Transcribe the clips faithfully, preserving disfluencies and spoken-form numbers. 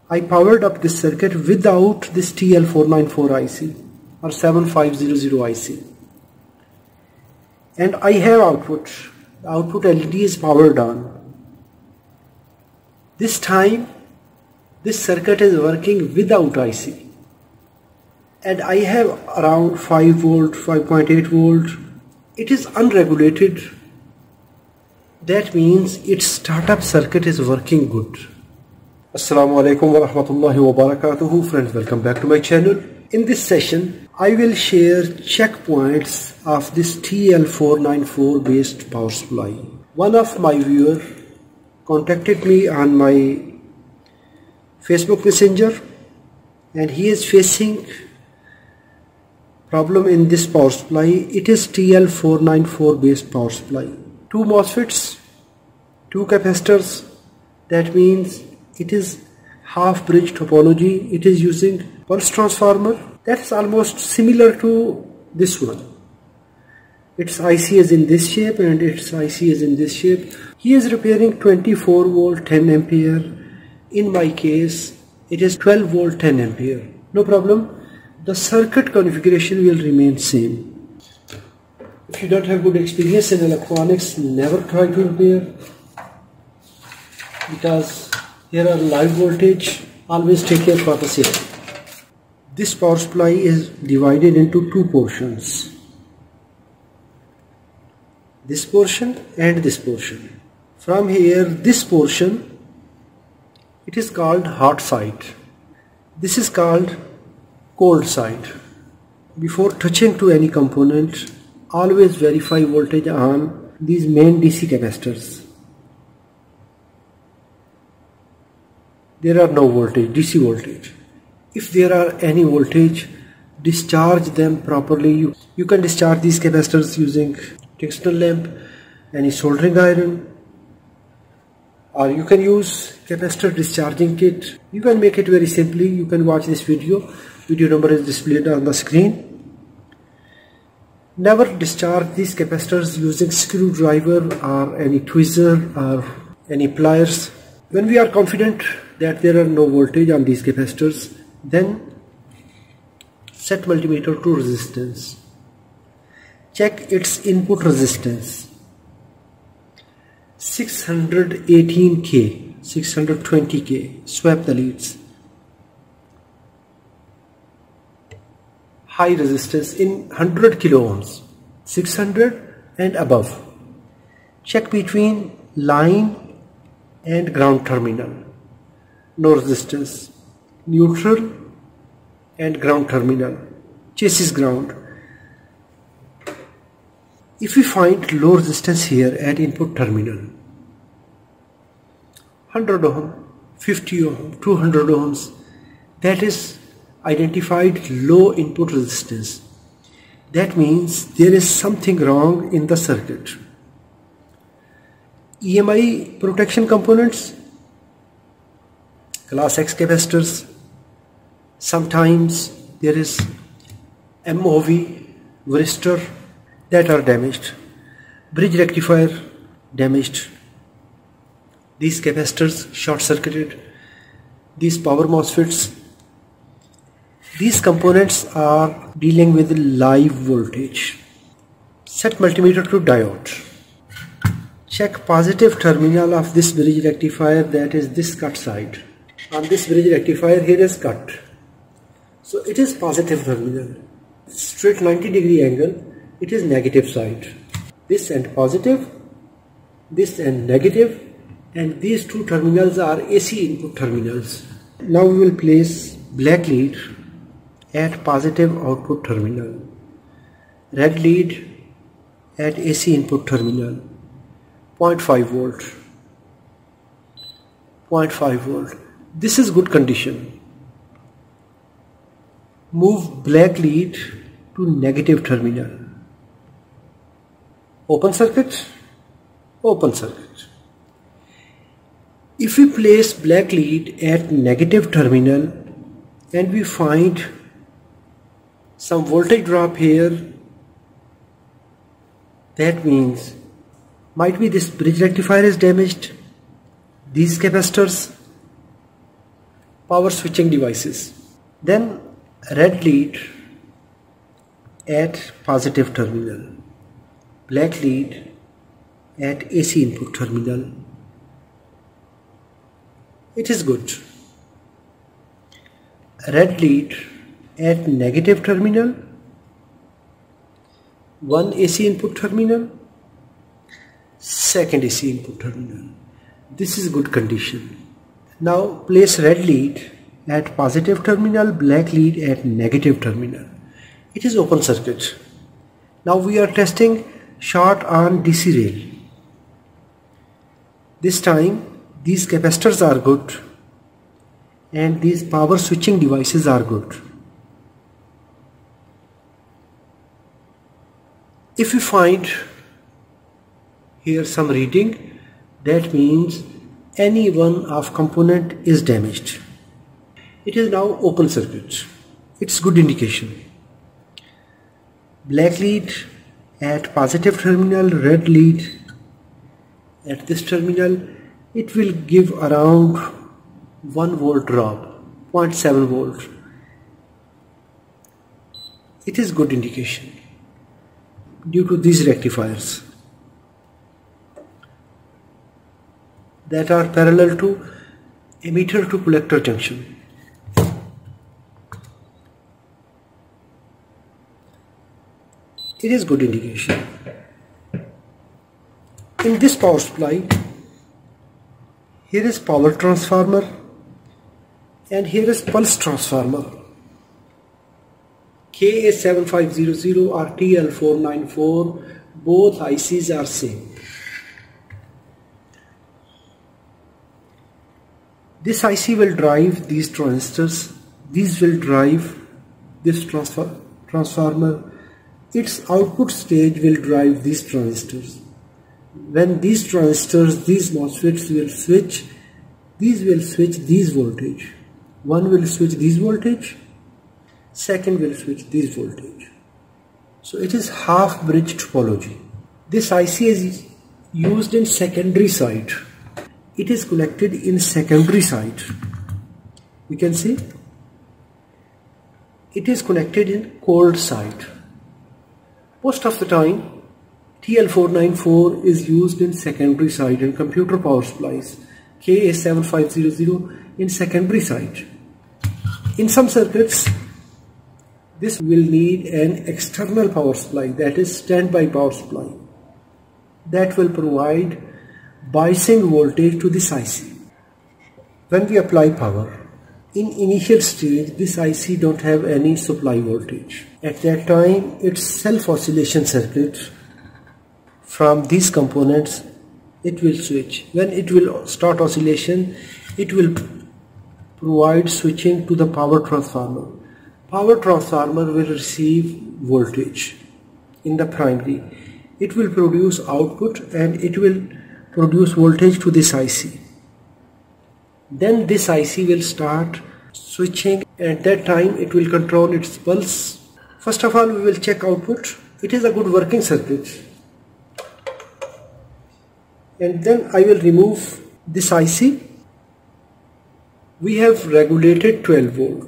I powered up this circuit without this T L four ninety-four I C or seven five zero zero I C. And I have output. The output L E D is powered on. This time this circuit is working without I C. And I have around five volt, five point eight volt. It is unregulated. That means its startup circuit is working good. Assalamu alaikum wa rahmatullahi wa barakatuhu. Friends, welcome back to my channel. In this session, I will share checkpoints of this T L four ninety-four based power supply. One of my viewer contacted me on my Facebook Messenger and he is facing problem in this power supply. It is T L four ninety-four based power supply. Two MOSFETs, two capacitors. That means it is half bridge topology. It is using pulse transformer. That's almost similar to this one. Its I C is in this shape and its I C is in this shape. He is repairing twenty-four volt ten ampere. In my case, it is twelve volt ten ampere. No problem. The circuit configuration will remain same. If you don't have good experience in electronics, never try to repair, because here are live voltage. Always take care for the safety. This power supply is divided into two portions. This portion and this portion. From here, this portion, it is called hot side. This is called cold side. Before touching to any component, always verify voltage on these main D C capacitors. There are no voltage, D C voltage. If there are any voltage, discharge them properly. You, you can discharge these capacitors using tungsten lamp, any soldering iron, or you can use capacitor discharging kit. You can make it very simply. You can watch this video. Video number is displayed on the screen. Never discharge these capacitors using screwdriver or any tweezer or any pliers. When we are confident that there are no voltage on these capacitors, then set multimeter to resistance. Check its input resistance. six hundred eighteen K, six hundred twenty K. Swap the leads. High resistance in one hundred kilo ohms, six hundred and above. Check between line and ground terminal. No resistance. Neutral and ground terminal. Chassis ground. If we find low resistance here at input terminal, one hundred ohm, fifty ohm, two hundred ohms, that is identified low input resistance. That means there is something wrong in the circuit. E M I protection components, class X capacitors, sometimes there is M O V, varistor, that are damaged. Bridge rectifier damaged. These capacitors short circuited. These power MOSFETs. These components are dealing with live voltage. Set multimeter to diode. Check positive terminal of this bridge rectifier, that is this cut side. On this bridge rectifier here is cut. So it is positive terminal. Straight ninety degree angle, it is negative side. This end positive, this end negative, and these two terminals are A C input terminals. Now we will place black lead at positive output terminal, red lead at A C input terminal, zero point five volt, zero point five volt. This is good condition. Move black lead to negative terminal. Open circuit, open circuit. If we place black lead at negative terminal and we find some voltage drop here, that means might be this bridge rectifier is damaged, these capacitors, power switching devices. Then red lead at positive terminal, black lead at A C input terminal. It is good. Red lead at negative terminal, one A C input terminal, second A C input terminal. This is good condition. Now place red lead at positive terminal, black lead at negative terminal. It is open circuit. Now we are testing short on D C rail. This time these capacitors are good and these power switching devices are good. If we find here some reading, that means any one of component is damaged. It is now open circuit. It's good indication. Black lead at positive terminal, red lead at this terminal. It will give around one volt drop, zero point seven volt. It is good indication due to these rectifiers that are parallel to emitter to collector junction. It is good indication. In this power supply, here is power transformer and here is pulse transformer. K A seven five zero zero or T L four nine four, both I Cs are same. This I C will drive these transistors, these will drive this transfer, transformer, its output stage will drive these transistors. When these transistors, these MOSFETs will switch, these will switch these voltage. One will switch these voltage, second will switch this voltage. So it is half bridge topology. This I C is used in secondary side. It is connected in secondary side. We can see it is connected in cold side. Most of the time T L four nine four is used in secondary side in computer power supplies. K A seven five zero zero in secondary side. In some circuits this will need an external power supply, that is standby power supply, that will provide biasing voltage to this I C. When we apply power, in initial stage this I C don't have any supply voltage. At that time its self oscillation circuit from these components it will switch. When it will start oscillation, it will provide switching to the power transformer. Power transformer will receive voltage in the primary. It will produce output and it will produce voltage to this I C. Then this I C will start switching. At that time it will control its pulse. First of all we will check output. It is a good working circuit. And then I will remove this I C. We have regulated twelve volt.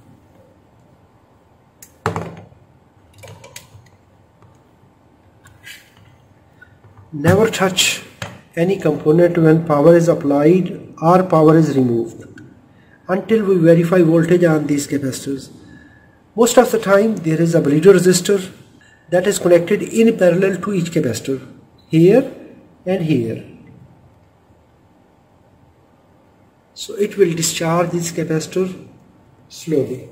Never touch any component when power is applied or power is removed until we verify voltage on these capacitors. Most of the time there is a breeder resistor that is connected in parallel to each capacitor, here and here. So it will discharge this capacitor slowly.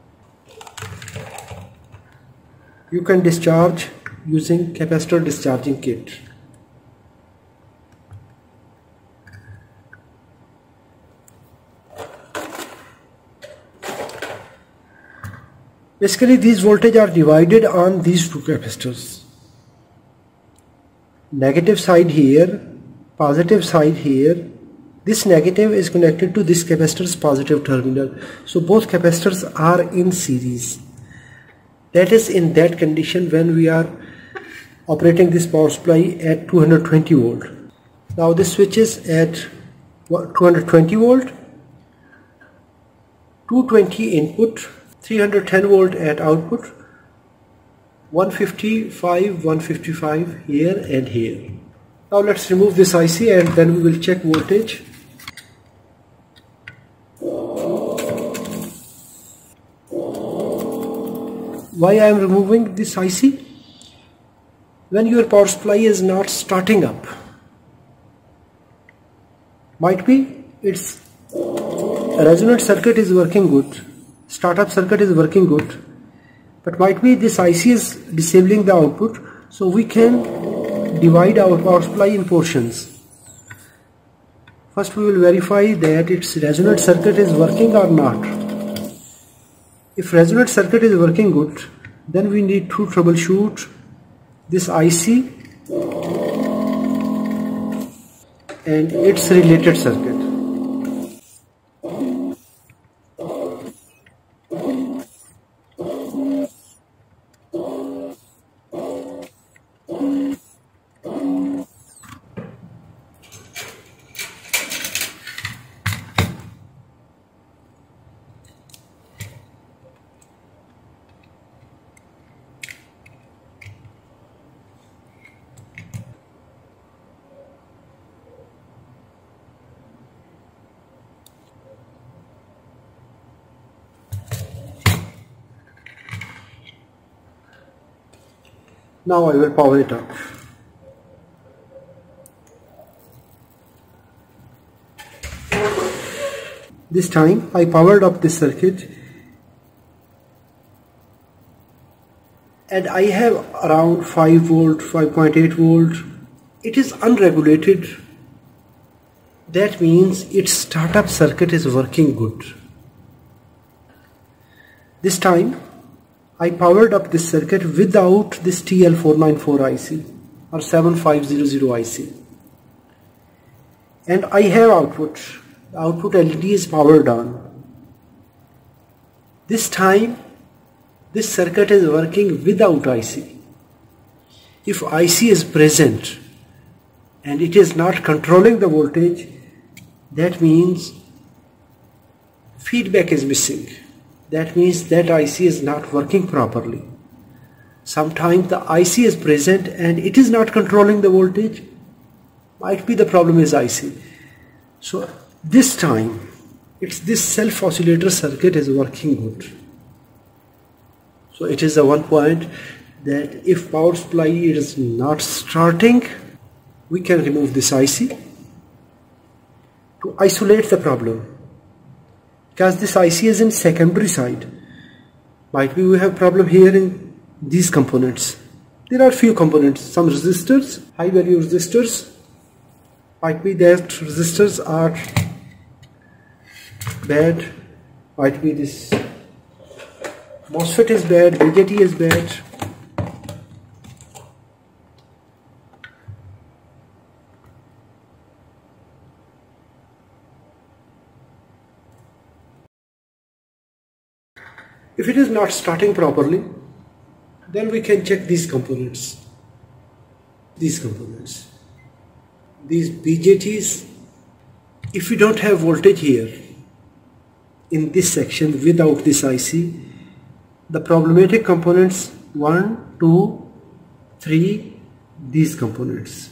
You can discharge using capacitor discharging kit. Basically these voltage are divided on these two capacitors. Negative side here, positive side here. This negative is connected to this capacitor's positive terminal. So both capacitors are in series. That is in that condition when we are operating this power supply at two hundred twenty volt. Now this switches at two hundred twenty volt. two twenty input, three hundred ten volt at output, one fifty-five, one fifty-five here and here. Now let's remove this I C and then we will check voltage. Why I am removing this I C? When your power supply is not starting up, might be its resonant circuit is working good, startup circuit is working good, but might be this I C is disabling the output, so we can divide our power supply in portions. First we will verify that its resonant circuit is working or not. If resonant circuit is working good, then we need to troubleshoot this I C and its related circuit. Now I will power it up. This time I powered up this circuit and I have around five volt, five point eight volt. It is unregulated. That means its startup circuit is working good. This time I powered up this circuit without this T L four ninety-four I C or seven five zero zero I C, and I have output. The output L E D is powered on. This time this circuit is working without I C. If I C is present and it is not controlling the voltage, that means feedback is missing. That means that I C is not working properly. Sometimes the I C is present and it is not controlling the voltage. Might be the problem is I C. So this time it's this self oscillator circuit is working good. So it is the one point that if power supply is not starting, we can remove this I C to isolate the problem. Because this I C is in secondary side. Might be we have problem here in these components. There are few components, some resistors, high value resistors. Might be that resistors are bad. Might be this MOSFET is bad, B J T is bad. If it is not starting properly, then we can check these components. These components. These B J Ts, if we don't have voltage here, in this section without this I C, the problematic components one, two, three, these components.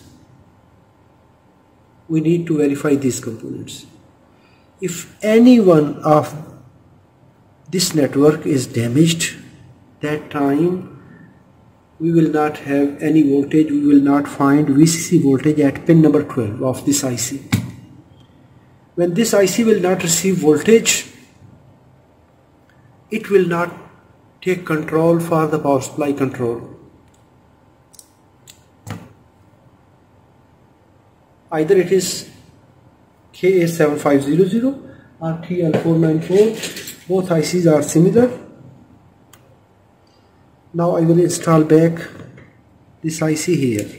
We need to verify these components. If any one of this network is damaged, that time we will not have any voltage, we will not find V C C voltage at pin number twelve of this I C. When this I C will not receive voltage, it will not take control for the power supply control. Either it is K A seven five zero zero or T L four ninety-four, both I Cs are similar. Now I will install back this I C here.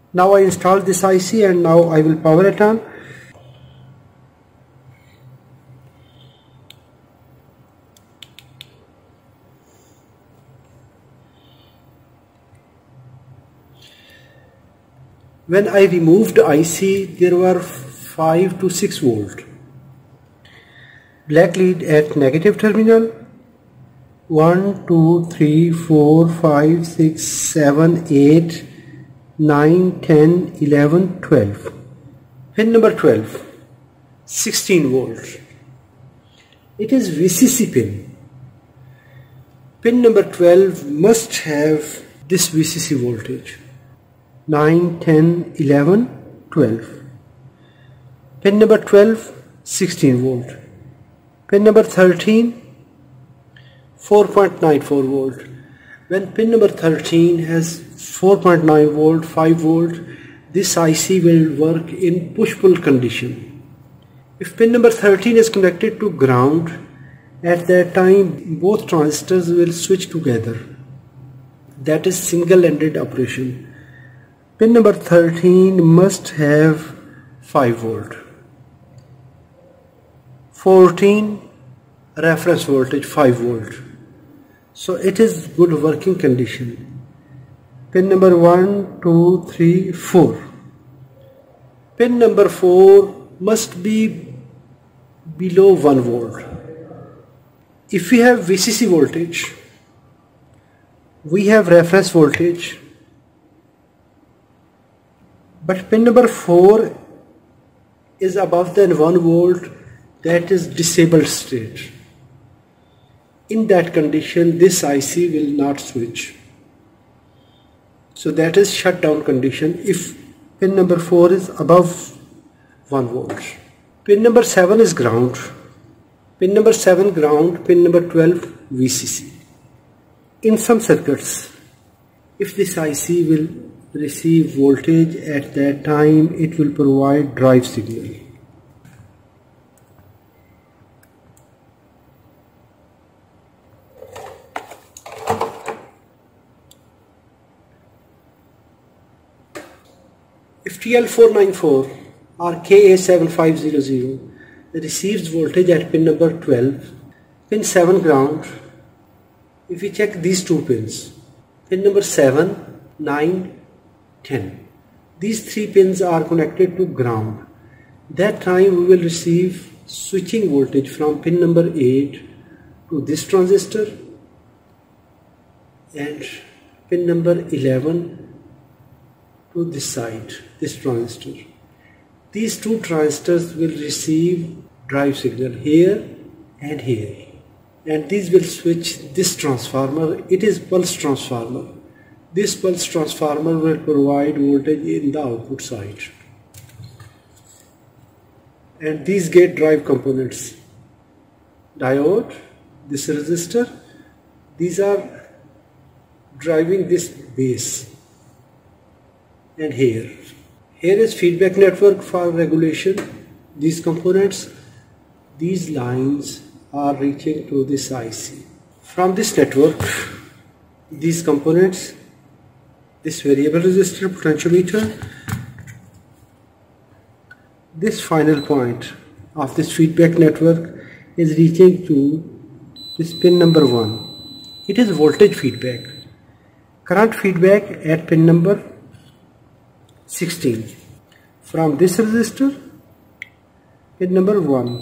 Now I installed this I C and now I will power it on. When I removed I C, there were five to six volt. Black lead at negative terminal. one, two, three, four, five, six, seven, eight, nine, ten, eleven, twelve. Pin number twelve, sixteen volt. It is V C C pin. Pin number twelve must have this V C C voltage. nine, ten, eleven, twelve. Pin number twelve, sixteen volt. Pin number thirteen, four point nine four volt. When pin number thirteen has four point nine volt, five volt, this I C will work in push-pull condition. If pin number thirteen is connected to ground, at that time both transistors will switch together. That is single-ended operation. Pin number thirteen must have five volt. fourteen, reference voltage five volt. So it is good working condition. Pin number one, two, three, four. Pin number four must be below one volt. If we have V C C voltage, we have reference voltage, but pin number four is above than one volt, that is disabled state. In that condition, this I C will not switch. So that is shutdown condition if pin number four is above one volt. Pin number seven is ground. Pin number seven ground, pin number twelve V C C. In some circuits, if this I C will receive voltage at that time, it will provide drive signal. If T L four ninety-four or K A seven five zero zero receives voltage at pin number twelve, pin seven ground, if we check these two pins, pin number seven, nine, ten, these three pins are connected to ground. That time we will receive switching voltage from pin number eight to this transistor and pin number eleven to this side, this transistor. These two transistors will receive drive signal here and here, and these will switch this transformer. It is pulse transformer. This pulse transformer will provide voltage in the output side. And these gate drive components, diode, this resistor, these are driving this base. And here, here is feedback network for regulation. These components, these lines are reaching to this I C. From this network, these components, this variable resistor potentiometer, this final point of this feedback network is reaching to this pin number one. It is voltage feedback. Current feedback at pin number sixteen. From this resistor, pin number one.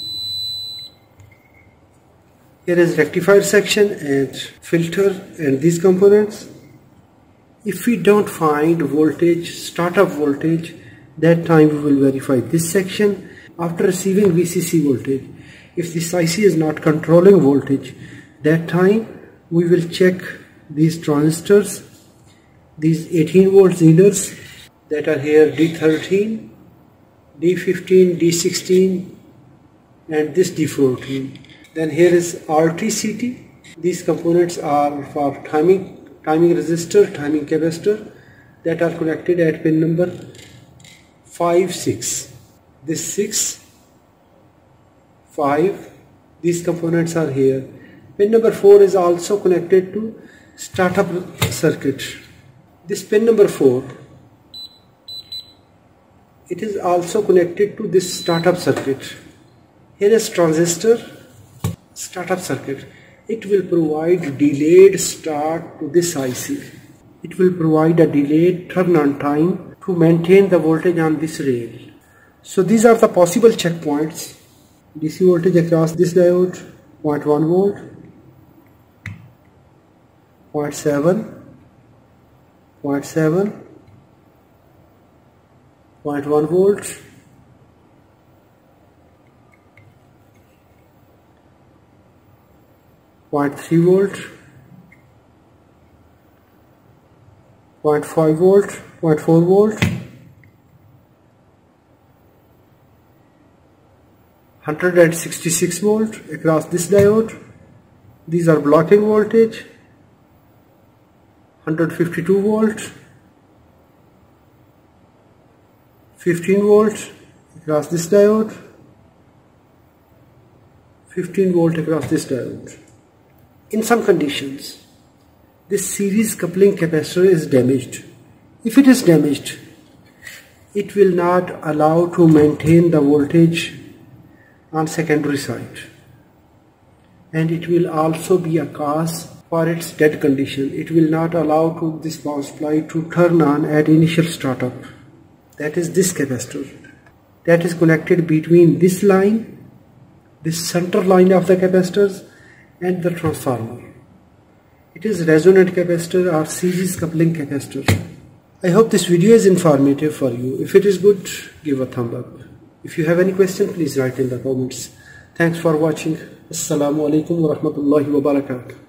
Here is rectifier section and filter and these components. If we don't find voltage, startup voltage, that time we will verify this section. After receiving V C C voltage, if this I C is not controlling voltage, that time we will check these transistors, these eighteen volt Zener that are here, D thirteen, D fifteen, D sixteen and this D fourteen. Then here is R T C T. These components are for timing, timing resistor, timing capacitor that are connected at pin number five, six. This six, five, these components are here. Pin number four is also connected to startup circuit. This pin number four it is also connected to this startup circuit. Here is transistor startup circuit. It will provide delayed start to this I C. It will provide a delayed turn on time to maintain the voltage on this rail. So these are the possible checkpoints. D C voltage across this diode, zero point one volt, zero point seven, zero point seven, zero point one volt, zero point three volt, zero point five volt, zero point four volt, one hundred sixty-six volt across this diode. These are blocking voltage, one hundred fifty-two volt, fifteen volt across this diode, fifteen volt across this diode. In some conditions, this series coupling capacitor is damaged. If it is damaged, it will not allow to maintain the voltage on secondary side, and it will also be a cause for its dead condition. It will not allow to this power supply to turn on at initial startup. That is this capacitor that is connected between this line, this center line of the capacitors, and the transformer. It is resonant capacitor or series coupling capacitor. I hope this video is informative for you. If it is good, give a thumb up. If you have any question, please write in the comments. Thanks for watching. Assalamu alaikum wa rahmatullahi wa barakatuh.